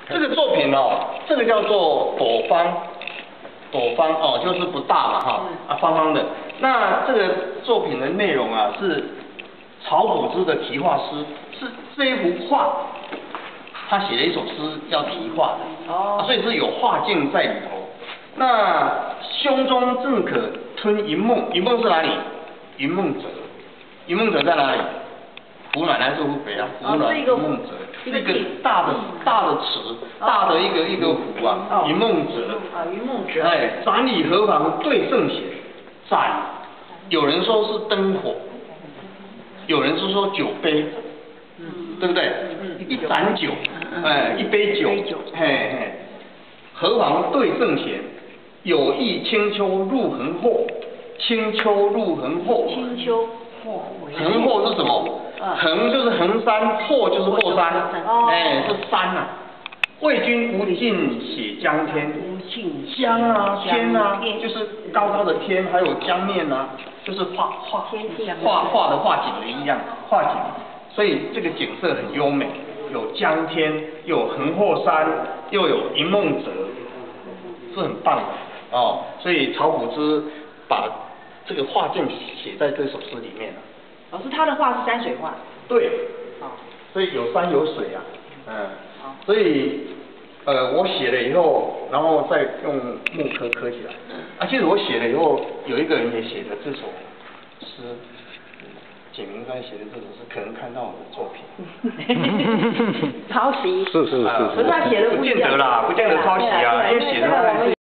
这个作品哦，这个叫做朵方，朵方哦，就是不大嘛哈，方方的。那这个作品的内容啊，是曹朴之的题画诗，是这一幅画，他写了一首诗要题画的，所以是有画境在里头。那胸中正可吞云梦，云梦是哪里？云梦泽，云梦泽在哪里？湖南还是湖北啊？湖南云梦泽，一个大的池，大的一个湖啊，云梦泽。 云梦泽。 哎，盏里何妨对圣贤，盏，有人说是灯火，有人是说酒杯，对不对？一盏酒，哎，一杯酒，嘿嘿，何妨对圣贤，有意清秋入横祸，清秋入横祸。 清秋。 横祸是什么？横就是横山，祸就是祸山，哎，是山呐。为君无尽写江天，江啊天啊，就是高高的天，还有江面啊，就是画的画景的一样，画景。所以这个景色很优美，有江天，又有横祸山，又有云梦泽，是很棒的哦。所以曹朴之把这个画境写在这首诗里面了。 老师，他的画是山水画。 对。所以有山有水啊，所以我写了以后，然后再用木刻起来。其实我写了以后，有一个人也写了这首诗，景明山写的这首诗，可能看到我的作品。抄袭。 是。 可是他写的不见得啦，不见得抄袭啊，因为写的还是。